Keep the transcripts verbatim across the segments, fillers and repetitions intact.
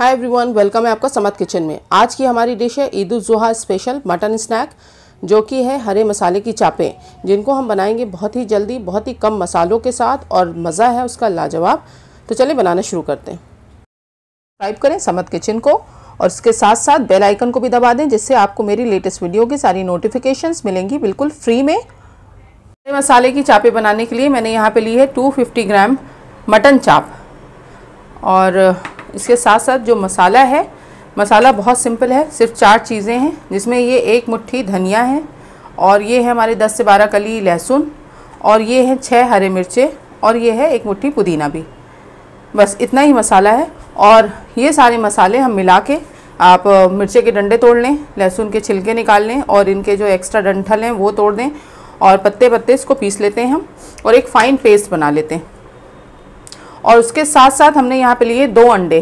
Hi everyone, welcome है आपका समत किचन में। आज की हमारी डिश है Eid ul Zuha special mutton snack, जो कि है हरे मसाले की चापें, जिनको हम बनाएंगे बहुत ही जल्दी, बहुत ही कम मसालों के साथ, और मज़ा है उसका लाजवाब। तो चलिए बनाना शुरू करते हैं। सब्सक्राइब करें समत किचन को और इसके साथ साथ बेल आइकन को भी दबा दें, जिससे आपको मेरी लेटेस्ट वीडियो की सारी नोटिफिकेशंस मिलेंगी बिल्कुल फ्री में। हरे मसाले की चापें बनाने के लिए मैंने यहाँ पे ली है दो सौ पचास ग्राम मटन चाप, और इसके साथ साथ जो मसाला है, मसाला बहुत सिंपल है, सिर्फ चार चीज़ें हैं, जिसमें ये एक मुट्ठी धनिया है, और ये है हमारे दस से बारह कली लहसुन, और ये है छः हरे मिर्चे, और ये है एक मुट्ठी पुदीना भी। बस इतना ही मसाला है। और ये सारे मसाले हम मिला के, आप मिर्चे के डंडे तोड़ लें, लहसुन के छिलके निकाल लें, और इनके जो एक्स्ट्रा डंठल हैं वो तोड़ दें, और पत्ते पत्ते इसको पीस लेते हैं हम, और एक फ़ाइन पेस्ट बना लेते हैं। और उसके साथ साथ हमने यहाँ पे लिए दो अंडे,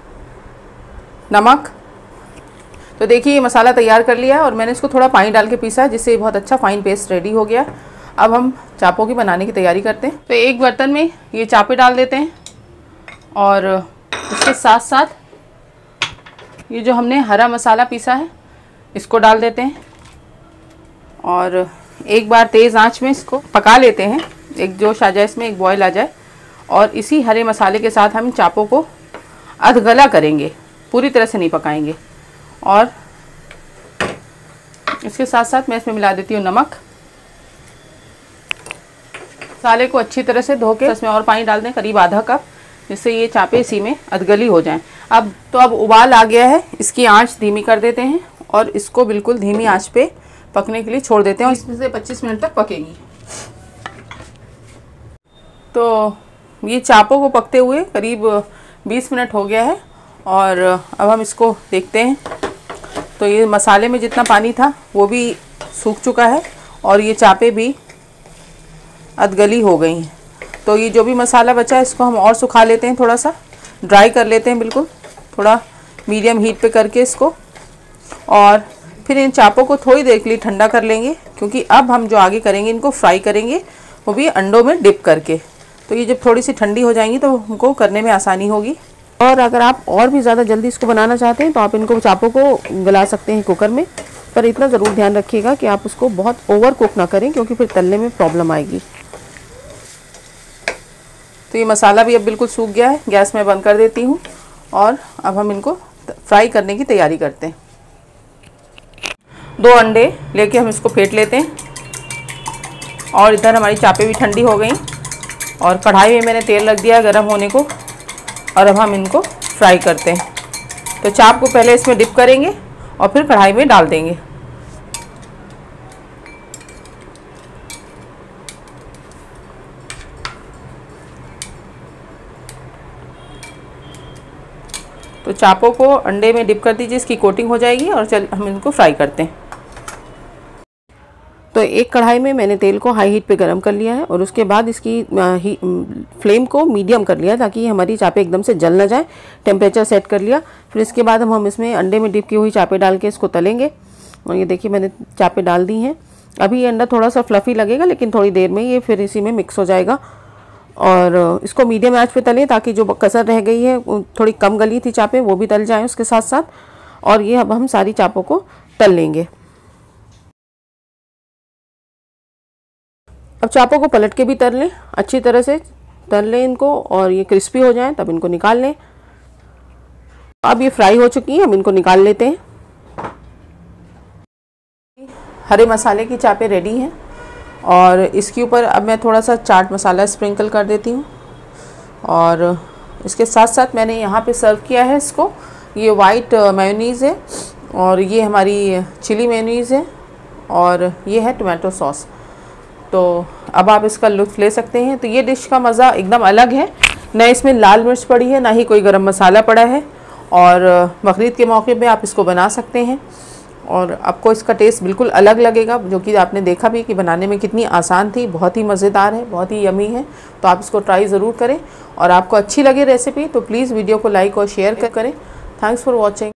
नमक। तो देखिए ये मसाला तैयार कर लिया है, और मैंने इसको थोड़ा पानी डाल के पीसा है, जिससे बहुत अच्छा फ़ाइन पेस्ट रेडी हो गया। अब हम चापों की बनाने की तैयारी करते हैं। तो एक बर्तन में ये चापें डाल देते हैं, और इसके साथ साथ ये जो हमने हरा मसाला पीसा है इसको डाल देते हैं, और एक बार तेज़ आंच में इसको पका लेते हैं, एक जोश आ जाए इसमें, एक बॉयल आ जाए। और इसी हरे मसाले के साथ हम चापों को अधगला करेंगे, पूरी तरह से नहीं पकाएंगे। और इसके साथ साथ मैं इसमें मिला देती हूँ नमक। मसाले को अच्छी तरह से धो के इसमें और पानी डाल दें, करीब आधा कप, जिससे ये चापें इसी में अधगली हो जाएं। अब तो अब उबाल आ गया है, इसकी आंच धीमी कर देते हैं, और इसको बिल्कुल धीमी आंच पे पकने के लिए छोड़ देते हैं, और इसमें से पच्चीस मिनट तक पकेगी। तो ये चापों को पकते हुए करीब बीस मिनट हो गया है, और अब हम इसको देखते हैं। तो ये मसाले में जितना पानी था वो भी सूख चुका है, और ये चापें भी अधगली हो गई हैं। तो ये जो भी मसाला बचा है इसको हम और सुखा लेते हैं, थोड़ा सा ड्राई कर लेते हैं, बिल्कुल थोड़ा मीडियम हीट पे करके इसको। और फिर इन चापों को थोड़ी देर के लिए ठंडा कर लेंगे, क्योंकि अब हम जो आगे करेंगे इनको फ्राई करेंगे, वो भी अंडों में डिप करके। तो ये जब थोड़ी सी ठंडी हो जाएंगी तो उनको करने में आसानी होगी। और अगर आप और भी ज़्यादा जल्दी इसको बनाना चाहते हैं तो आप इनको चापों को गला सकते हैं कुकर में, पर इतना ज़रूर ध्यान रखिएगा कि आप उसको बहुत ओवर कुक ना करें, क्योंकि फिर तलने में प्रॉब्लम आएगी। तो ये मसाला भी अब बिल्कुल सूख गया है, गैस में बंद कर देती हूँ, और अब हम इनको फ्राई करने की तैयारी करते हैं। दो अंडे लेके हम इसको फेंट लेते हैं, और इधर हमारी चापें भी ठंडी हो गई, और कढ़ाई में मैंने तेल रख दिया गर्म होने को, और अब हम इनको फ्राई करते हैं। तो चाप को पहले इसमें डिप करेंगे और फिर कढ़ाई में डाल देंगे। तो चापों को अंडे में डिप कर दीजिए, इसकी कोटिंग हो जाएगी, और चल हम इनको फ्राई करते हैं। तो एक कढ़ाई में मैंने तेल को हाई हीट पे गरम कर लिया है, और उसके बाद इसकी फ्लेम को मीडियम कर लिया, ताकि हमारी चापें एकदम से जल ना जाए। टेम्परेचर सेट कर लिया। फिर इसके बाद हम हम इसमें अंडे में डिप की हुई चापें डाल के इसको तलेंगे। और ये देखिए मैंने चापें डाल दी हैं। अभी ये अंडा थोड़ा सा फ्लफ़ी लगेगा, लेकिन थोड़ी देर में ये फिर इसी में मिक्स हो जाएगा। और इसको मीडियम आंच पे तलें, ताकि जो कसर रह गई है, थोड़ी कम गली थी चापें, वो भी तल जाएँ उसके साथ साथ। और ये अब हम सारी चापों को तल लेंगे। अब चापों को पलट के भी तल लें, अच्छी तरह से तल लें इनको, और ये क्रिस्पी हो जाएं तब इनको निकाल लें। अब ये फ्राई हो चुकी हैं, हम इनको निकाल लेते हैं। हरे मसाले की चापें रेडी हैं, और इसके ऊपर अब मैं थोड़ा सा चाट मसाला स्प्रिंकल कर देती हूँ। और इसके साथ साथ मैंने यहाँ पे सर्व किया है इसको, ये वाइट मेयोनीज़ है, और ये हमारी चिली मेयोनीज़ है, और ये है टोमेटो सॉस। तो अब आप इसका लुत्फ़ ले सकते हैं। तो ये डिश का मज़ा एकदम अलग है, न इसमें लाल मिर्च पड़ी है, ना ही कोई गरम मसाला पड़ा है, और बकरीद के मौके पे आप इसको बना सकते हैं, और आपको इसका टेस्ट बिल्कुल अलग लगेगा, जो कि आपने देखा भी कि बनाने में कितनी आसान थी। बहुत ही मज़ेदार है, बहुत ही यमी है। तो आप इसको ट्राई ज़रूर करें, और आपको अच्छी लगे रेसिपी तो प्लीज़ वीडियो को लाइक और शेयर करें। Thanks for watching.